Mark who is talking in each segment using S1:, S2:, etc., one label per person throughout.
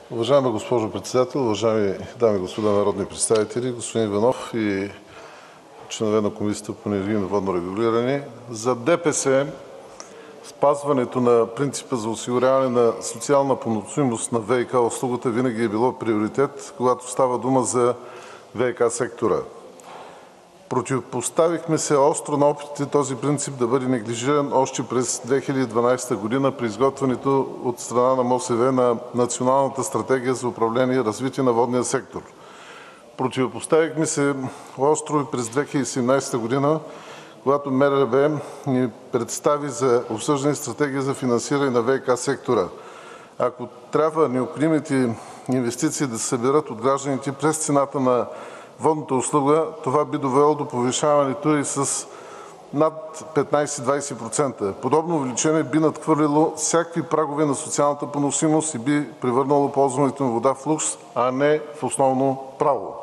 S1: Уважаема госпожо председател, уважаеми дами и господа народни представители, господин Иванов и членове на Комисията по енергийно и водно регулиране! За ДПС спазването на принципа за осигуряване на социална поносимост на ВиК услугата винаги е било приоритет, когато става дума за ВиК сектора. Противопоставихме се остро на опитите този принцип да бъде неглижиран още през 2012 година при изготвянето от страна на МОСВ на Националната стратегия за управление и развитие на водния сектор. Противопоставихме се остро и през 2017 година, когато МРРБ ни представи за обсъждане стратегия за финансиране на ВиК сектора. Ако трябва необходимите инвестиции да се съберат от гражданите през цената на водната услуга, това би довело до повишаването и с над 15-20%. Подобно увеличение би надхвърлило всякакви прагове на социалната поносимост и би превърнало ползването на вода в лукс, а не в основно право.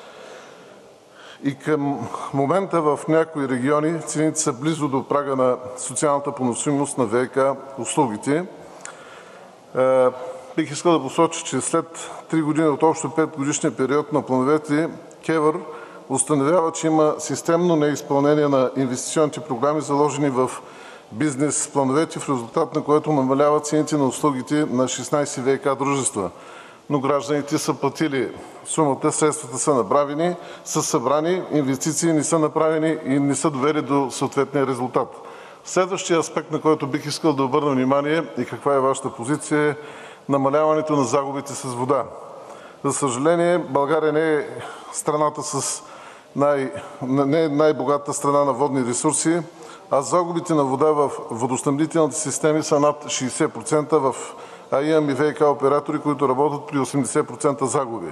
S1: И към момента в някои региони цените са близо до прага на социалната поносимост на ВиК услугите. Бих искал да посоча, че след 3 години от общо 5-годишния период на плановете, КЕВР установява, че има системно неизпълнение на инвестиционните програми, заложени в бизнес плановете, в резултат на което намаляват цените на услугите на 16 ВиК дружества. Но гражданите са платили сумата, средствата са събрани, инвестиции не са направени и не са довели до съответния резултат. Следващия аспект, на който бих искал да обърна внимание и каква е Вашата позиция, е намаляването на загубите с вода. За съжаление, България не е страната не е най-богатата страна на водни ресурси, а загубите на вода в водоснабдителните системи са над 60%, а имаме ВиК оператори, които работят при 80% загуби.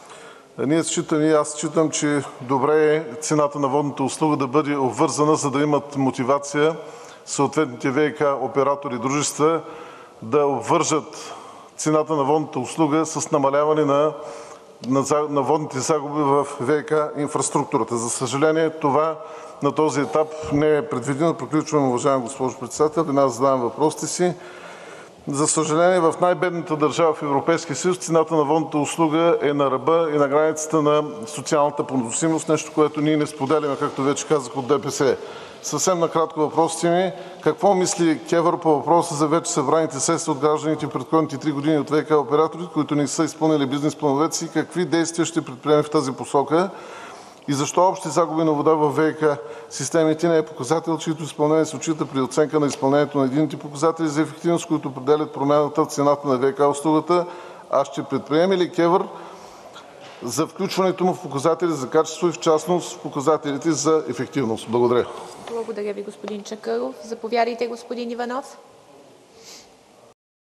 S1: Аз считам, че добре е цената на водната услуга да бъде обвързана, за да имат мотивация съответните ВиК оператори и дружества да обвържат цената на водната услуга с намаляване на водните загуби в ВиК инфраструктурата. За съжаление, това на този етап не е предвидено. Приключвам, уважаема госпожо председател, веднага задавам въпросите си. За съжаление, в най-бедната държава в Европейския съюз цената на водната услуга е на ръба и на границата на социалната поносимост, нещо, което ние не споделяме, както вече казах, от ДПС. Съвсем накратко въпросите ми: какво мисли КЕВР по въпроса за вече събраните средства от гражданите в предходните 3 години от ВиК операторите, които не са изпълнили бизнес плановете си? Какви действия ще предприеме в тази посока? И защо общите загуби на вода във ВиК системите не е показател, чието изпълнение се отчита при оценка на изпълнението на единните показатели за ефективност, които определят промяната в цената на ВиК услугата? А ще предприеме ли КЕВР за включването му в показатели за качество и в частност в показателите за ефективност? Благодаря.
S2: Благодаря Ви, господин Чакъров. Заповядайте, господин Иванов.